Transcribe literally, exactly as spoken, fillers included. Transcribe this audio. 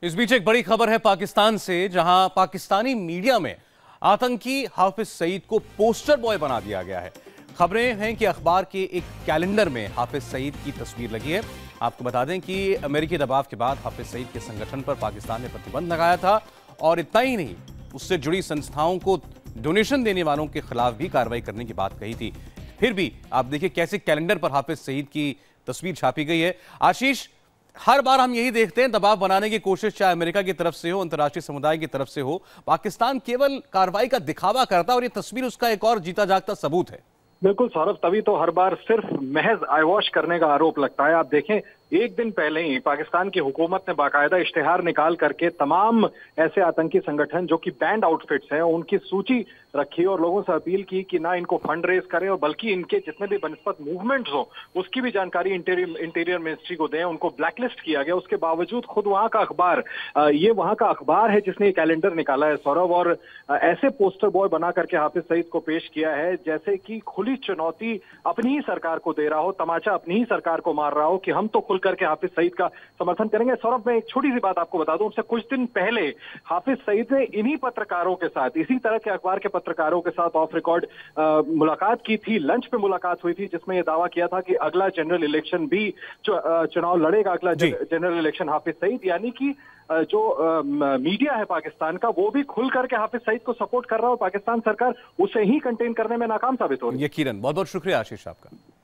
इस बीच एक बड़ी खबर है पाकिस्तान से, जहां पाकिस्तानी मीडिया में आतंकी हाफिज सईद को पोस्टर बॉय बना दिया गया है। खबरें हैं कि अखबार के एक कैलेंडर में हाफिज सईद की तस्वीर लगी है। आपको बता दें कि अमेरिकी दबाव के बाद हाफिज सईद के संगठन पर पाकिस्तान ने प्रतिबंध लगाया था और इतना ही नहीं, उससे जुड़ी संस्थाओं को डोनेशन देने वालों के खिलाफ भी कार्रवाई करने की बात कही थी। फिर भी आप देखिए कैसे कैलेंडर पर हाफिज सईद की तस्वीर छापी गई है। आशीष, हर बार हम यही देखते हैं, दबाव बनाने की कोशिश चाहे अमेरिका की तरफ से हो, अंतर्राष्ट्रीय समुदाय की तरफ से हो, पाकिस्तान केवल कार्रवाई का दिखावा करता है और ये तस्वीर उसका एक और जीता जागता सबूत है। बिल्कुल सौरभ, तभी तो हर बार सिर्फ महज आईवॉश करने का आरोप लगता है। आप देखें, एक दिन पहले ही पाकिस्तान की हुकूमत ने बाकायदा इश्तिहार निकाल करके तमाम ऐसे आतंकी संगठन जो कि बैंड आउटफिट्स हैं उनकी सूची रखी और लोगों से अपील की कि ना इनको फंड रेज करें और बल्कि इनके जितने भी बनस्पत मूवमेंट्स हो उसकी भी जानकारी इंटीरियर इंटीरियर मिनिस्ट्री को दें। उनको ब्लैकलिस्ट किया गया। उसके बावजूद खुद वहां का अखबार, ये वहां का अखबार है जिसने ये कैलेंडर निकाला है सौरभ, और ऐसे पोस्टर बॉय बना करके हाफिज सईद को पेश किया है जैसे कि खुली चुनौती अपनी ही सरकार को दे रहा हो, तमाचा अपनी ही सरकार को मार रहा हो कि हम तो खुल करके हाफिज सईद का समर्थन करेंगे। सौरभ, मैं एक छोटी सी बात आपको बता दूं, उससे कुछ दिन पहले हाफिज सईद ने इन्हीं पत्रकारों के साथ, इसी तरह के अखबार के पत्रकारों के साथ ऑफ रिकॉर्ड मुलाकात की थी, लंच पे मुलाकात हुई थी, जिसमें यह दावा किया था कि अगला जनरल इलेक्शन भी चुनाव लड़ेगा, अगला जनरल इलेक्शन हाफिज सईद, यानी कि जो मीडिया है पाकिस्तान का वो भी खुल करके हाफिज सईद को सपोर्ट कर रहा है और पाकिस्तान सरकार उसे ही कंटेन करने में नाकाम साबित हो रही है। यकीनन। बहुत बहुत शुक्रिया आशीष आपका।